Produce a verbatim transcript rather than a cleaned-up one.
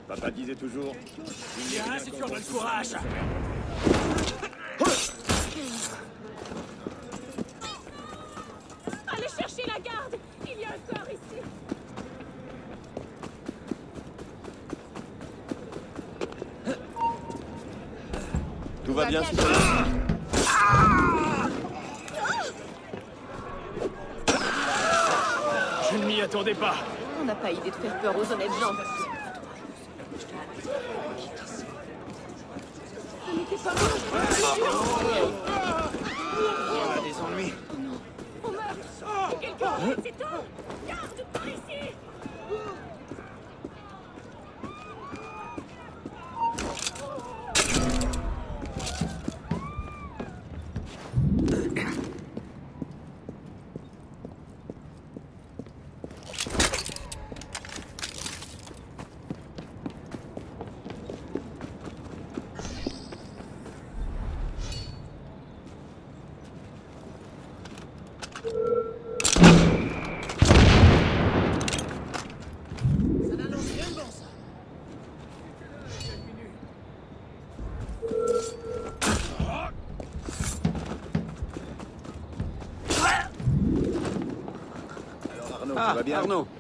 Papa disait toujours... Viens, si tu en as le courage. Allez chercher la garde. Il y a un corps ici. Tout va bien, c'est Je ne m'y attendais pas. On n'a pas idée de faire peur aux honnêtes gens. On n'était pas mort. Voilà des ennuis. Oh non, on meurt. Quelqu'un, c'est tout. Garde par ici. Arno, Ah, Arno,